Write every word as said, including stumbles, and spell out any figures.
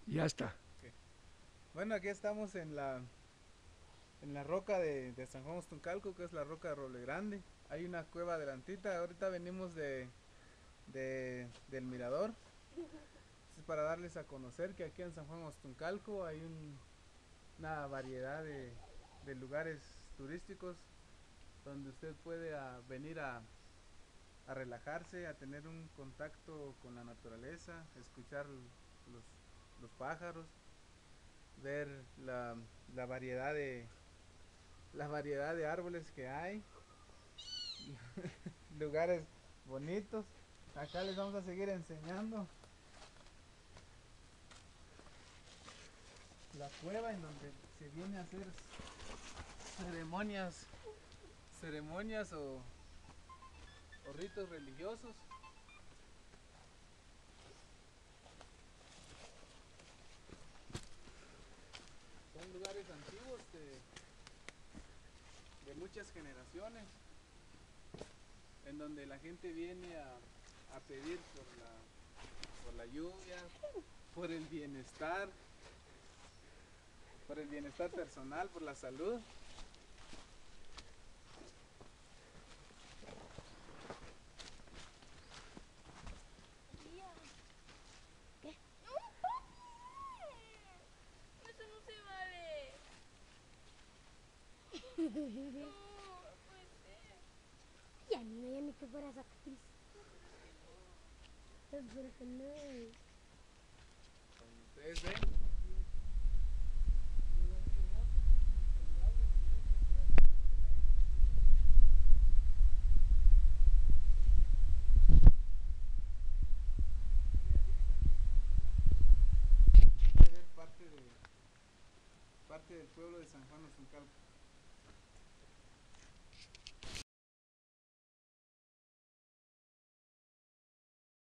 Ya está. Ok. Bueno, aquí estamos en la, en la roca de, de San Juan Ostuncalco, que es la roca de Roble Grande. Hay una cueva adelantita. Ahorita venimos de, de- del mirador. Es para darles a conocer que aquí en San Juan Ostuncalco hay un- una variedad de, de lugares turísticos donde usted puede ah, venir a, a relajarse, a tener un contacto con la naturaleza, escuchar los, los pájaros, ver la, la variedad de la variedad de árboles que hay, lugares bonitos. Acá les vamos a seguir enseñando la cueva en donde se viene a hacer ceremonias, ceremonias o, o ritos religiosos. Son lugares antiguos de, de muchas generaciones, en donde la gente viene a, a pedir por la, por la lluvia, por el bienestar, por el bienestar personal, por la salud. Tía, ¿qué? ¡No, papi! Eso no se vale. No, no puede ser. Ya, no, ya ni que fueras actriz. Que no. Pero que no. Como ustedes ven, aquí es un, un lugar muy hermoso, muy saludable, donde se puede respirar el aire puro. Mire, ahorita en la cima puede ver parte, de, parte del pueblo de San Juan Ostuncalco.